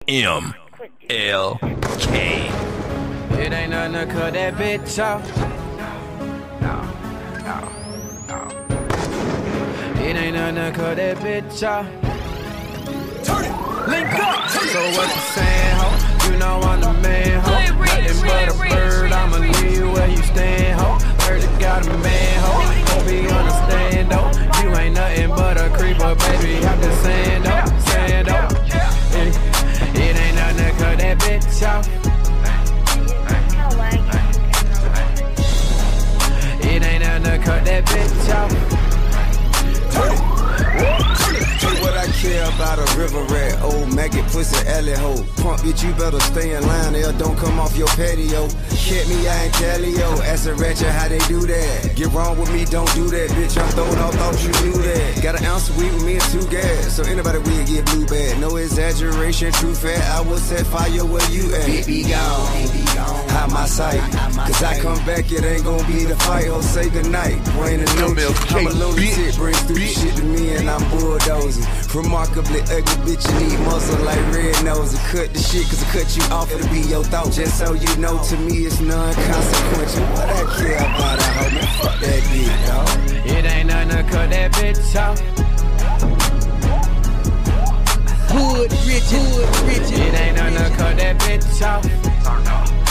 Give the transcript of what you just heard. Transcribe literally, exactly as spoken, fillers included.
M L K. It ain't nothing to cut that bitch off. No, no, no. It ain't nothing to cut that bitch off. Turn it, link up. So what you saying, ho? You know I'm the man, ho. Nothing but a bird, I'ma leave you where you stand, ho. Heard you got a man, ho. Hope he understand, though. You ain't nothing but a creeper, baby. I'm just saying, though, saying, though. It, it ain't nothing to cut that bitch off. It ain't nothing to cut that bitch off. Turn it. Tell you what I care about a river rat, old maggot, pussy, alley hoe. Pump bitch, you better stay in line, or don't come off your patio. Hit me, I ain't Calio. Ask a ratchet how they do that. Get wrong with me, don't do that, bitch. I'm throwing off, thought you knew that. Got an ounce of weed with me and two gas, so anybody will get blue bad. No exaggeration, true fact. I will set fire where you at. Baby gone, hide my sight. Cause I come back, it ain't gonna be the fight. Or say goodnight. Brain and no I'm a lunatic, bring through shit to me and I'm bulldozing. Remarkably ugly bitch, you need muscle like red nose. And cut the shit cause I cut you off to be your thought. Just so you know, to me it's non-consequential. What I care about a hoe, man, fuck that bitch, dawg. It ain't nothing to cut that bitch off. Hood rich, hood rich. It ain't nothing to cut that bitch off.